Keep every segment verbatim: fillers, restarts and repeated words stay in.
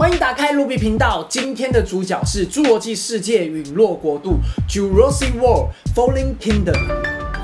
欢迎打开卢比频道。今天的主角是《侏罗纪世界：陨落国度》（Jurassic World: Fallen Kingdom）。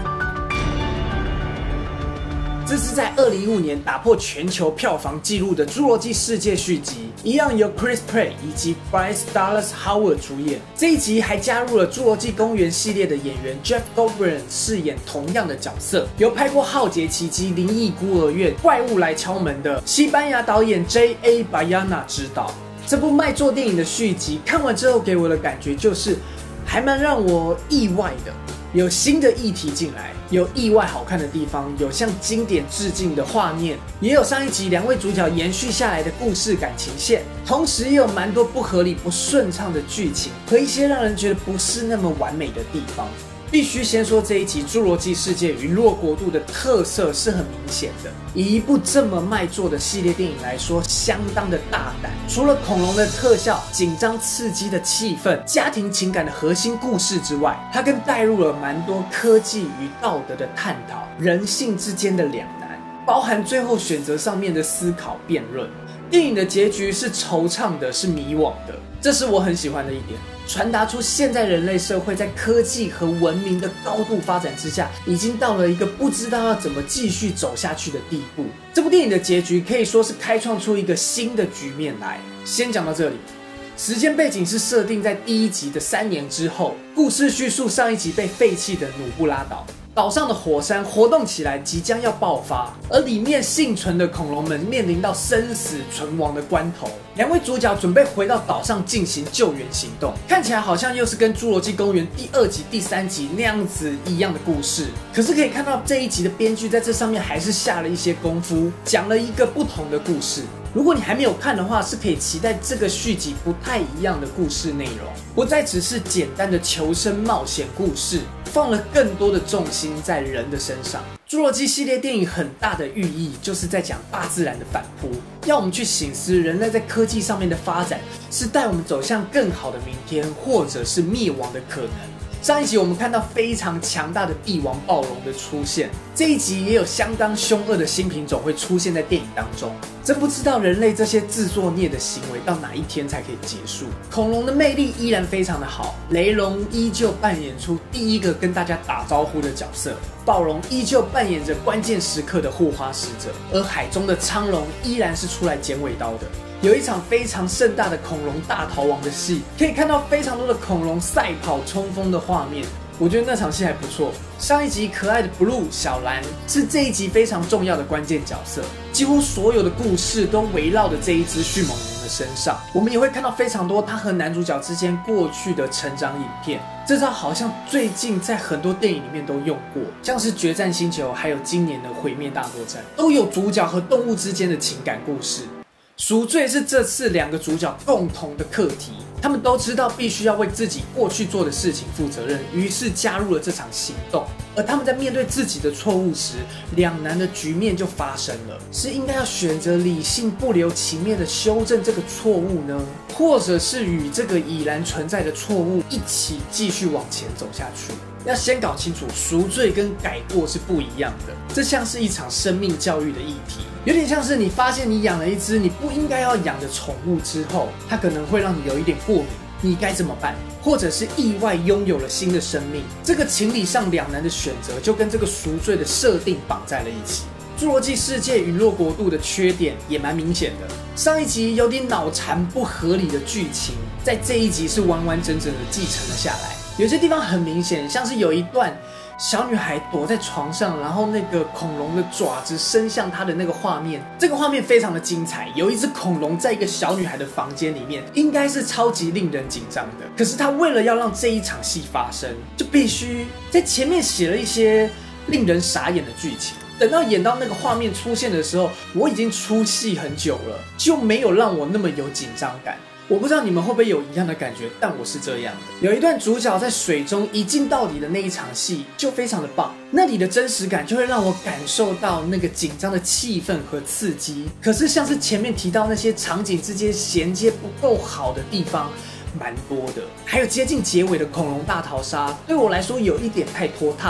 这是在二零一五年打破全球票房纪录的《侏罗纪世界》续集，一样由 Chris Pratt 以及 Bryce Dallas Howard 主演。这一集还加入了《侏罗纪公园》系列的演员 Jeff Goldblum 饰演同样的角色，由拍过《浩劫奇迹》《灵异孤儿院》《怪物来敲门》的西班牙导演 J A Bayona 执导。这部卖座电影的续集，看完之后给我的感觉就是，还蛮让我意外的。有新的议题进来，有意外好看的地方，有向经典致敬的画面，也有上一集两位主角延续下来的故事感情线，同时也有蛮多不合理、不顺畅的剧情和一些让人觉得不是那么完美的地方。必须先说这一集《侏罗纪世界：陨落国度》的特色是很明显的，以一部这么卖座的系列电影来说，相当的大胆。除了恐龙的特效、紧张刺激的气氛、家庭情感的核心故事之外，它更带入了蛮多科技与道德的探讨，人性之间的两难，包含最后选择上面的思考辩论。电影的结局是惆怅的，是迷惘的，这是我很喜欢的一点，传达出现在人类社会在科技和文明的高度发展之下，已经到了一个不知道要怎么继续走下去的地步。这部电影的结局可以说是开创出一个新的局面来。先讲到这里，时间背景是设定在第一集的三年之后，故事叙述上一集被废弃的努布拉岛。岛上的火山活动起来，即将要爆发，而里面幸存的恐龙们面临到生死存亡的关头。两位主角准备回到岛上进行救援行动，看起来好像又是跟《侏罗纪公园》第二集、第三集那样子一样的故事。可是可以看到这一集的编剧在这上面还是下了一些功夫，讲了一个不同的故事。如果你还没有看的话，是可以期待这个续集不太一样的故事内容，不再只是简单的求生冒险故事，放了更多的重心在人的身上。侏罗纪系列电影很大的寓意就是在讲大自然的反扑，要我们去省思人类在科技上面的发展是带我们走向更好的明天，或者是灭亡的可能。上一集我们看到非常强大的帝王暴龙的出现，这一集也有相当凶恶的新品种会出现在电影当中。真不知道人类这些自作孽的行为到哪一天才可以结束。恐龙的魅力依然非常的好，雷龙依旧扮演出第一个跟大家打招呼的角色，暴龙依旧扮演着关键时刻的护花使者，而海中的苍龙依然是出来剪尾刀的。有一场非常盛大的恐龙大逃亡的戏，可以看到非常多的恐龙赛跑冲锋的画面，我觉得那场戏还不错。上一集可爱的 Blue 小蓝是这一集非常重要的关键角色，几乎所有的故事都围绕着这一只迅猛龙的身上。我们也会看到非常多他和男主角之间过去的成长影片，这招好像最近在很多电影里面都用过，像是决战星球还有今年的毁灭大作战，都有主角和动物之间的情感故事。赎罪是这次两个主角共同的课题，他们都知道必须要为自己过去做的事情负责任，于是加入了这场行动。而他们在面对自己的错误时，两难的局面就发生了：是应该要选择理性不留情面的修正这个错误呢，或者是与这个已然存在的错误一起继续往前走下去？要先搞清楚，赎罪跟改过是不一样的，这像是一场生命教育的议题，有点像是你发现你养了一只你不应该要养的宠物之后，它可能会让你有一点过敏，你该怎么办？或者是意外拥有了新的生命，这个情理上两难的选择就跟这个赎罪的设定绑在了一起。侏罗纪世界陨落国度的缺点也蛮明显的，上一集有点脑残不合理的剧情，在这一集是完完整整的继承了下来。有些地方很明显，像是有一段小女孩躲在床上，然后那个恐龙的爪子伸向她的那个画面，这个画面非常的精彩。有一只恐龙在一个小女孩的房间里面，应该是超级令人紧张的。可是她为了要让这一场戏发生，就必须在前面写了一些令人傻眼的剧情。等到演到那个画面出现的时候，我已经出戏很久了，就没有让我那么有紧张感。我不知道你们会不会有一样的感觉，但我是这样的。有一段主角在水中一镜到底的那一场戏就非常的棒，那里的真实感就会让我感受到那个紧张的气氛和刺激。可是像是前面提到那些场景之间衔接不够好的地方蛮多的，还有接近结尾的恐龙大逃杀，对我来说有一点太拖沓了。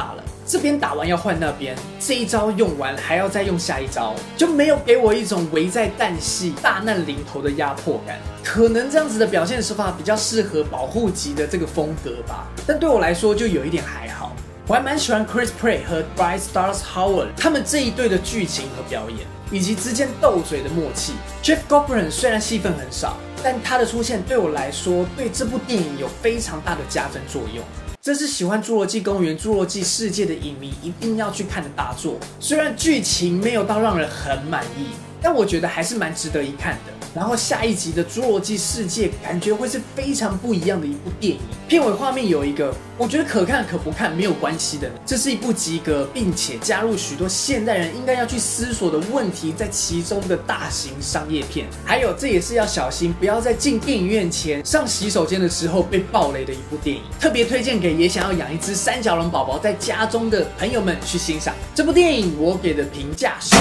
这边打完要换那边，这一招用完还要再用下一招，就没有给我一种危在旦夕、大难临头的压迫感。可能这样子的表现手法比较适合保护级的这个风格吧，但对我来说就有一点还好。我还蛮喜欢 Chris Pratt 和 Bryce Dallas Howard 他们这一对的剧情和表演，以及之间斗嘴的默契。Jeff Goldblum 虽然戏份很少，但他的出现对我来说，对这部电影有非常大的加分作用。这是喜欢《侏罗纪公园》《侏罗纪世界》的影迷一定要去看的大作。虽然剧情没有到让人很满意，但我觉得还是蛮值得一看的。然后下一集的《侏罗纪世界》感觉会是非常不一样的一部电影。片尾画面有一个，我觉得可看可不看没有关系的，这是一部及格并且加入许多现代人应该要去思索的问题在其中的大型商业片。还有，这也是要小心，不要在进电影院前上洗手间的时候被爆雷的一部电影。特别推荐给也想要养一只三角龙宝宝在家中的朋友们去欣赏。这部电影我给的评价是。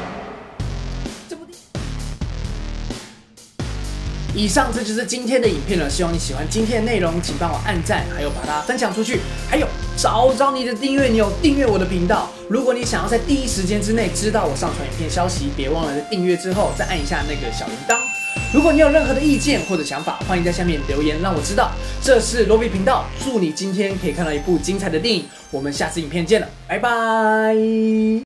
以上这就是今天的影片了，希望你喜欢今天的内容，请帮我按赞，还有把它分享出去，还有找找你的订阅钮，订阅我的频道。如果你想要在第一时间之内知道我上传影片消息，别忘了在订阅之后再按一下那个小铃铛。如果你有任何的意见或者想法，欢迎在下面留言让我知道。这是罗比频道，祝你今天可以看到一部精彩的电影，我们下次影片见了，拜拜。